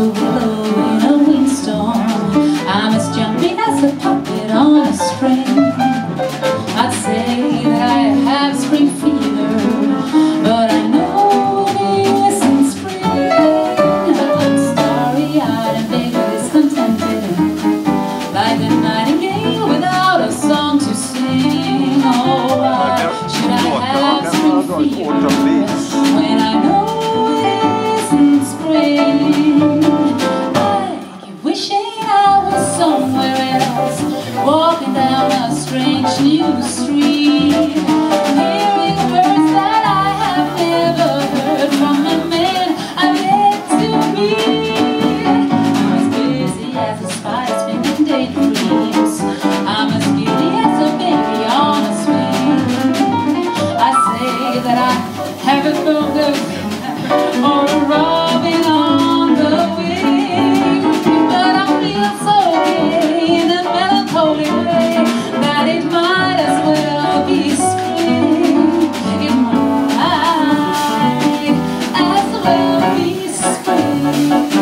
a willow in a windstorm. I'm as jumpy as a puppet on a string. I'd say that I have spring fever, but I know it isn't spring. I'm starry-eyed and vaguely discontented, like a nightingale without a song to sing. Oh, should I have spring fever when I know it isn't spring? I keep wishing I was somewhere else, walking down a strange new street, hearing words that I have never heard from a man I've yet to meet. I'm as busy as a spider spinning daydreams. I'm as giddy as a baby on a swing. I say that I haven't found or a robin on the wing, but I feel so gay in a melancholy way that it might as well be spring. It might as well be spring.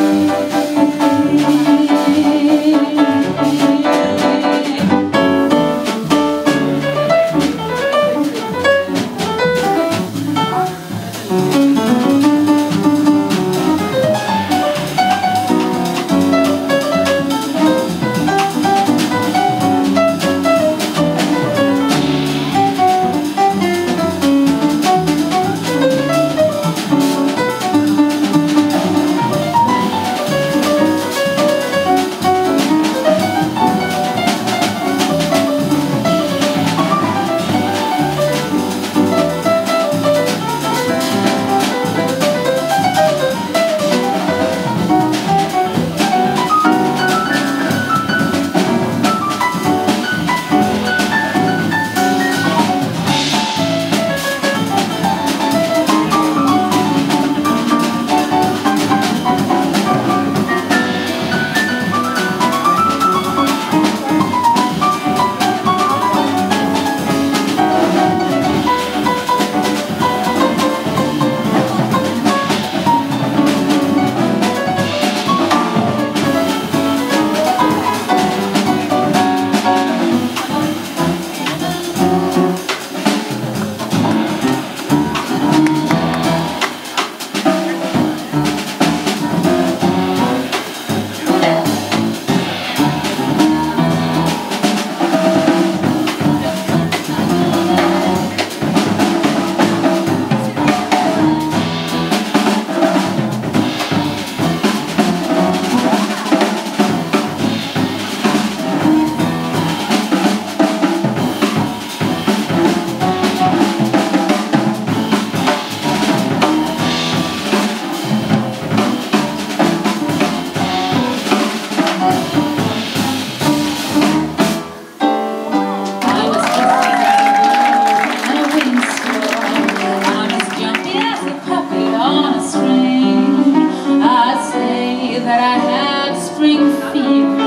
That I have spring fever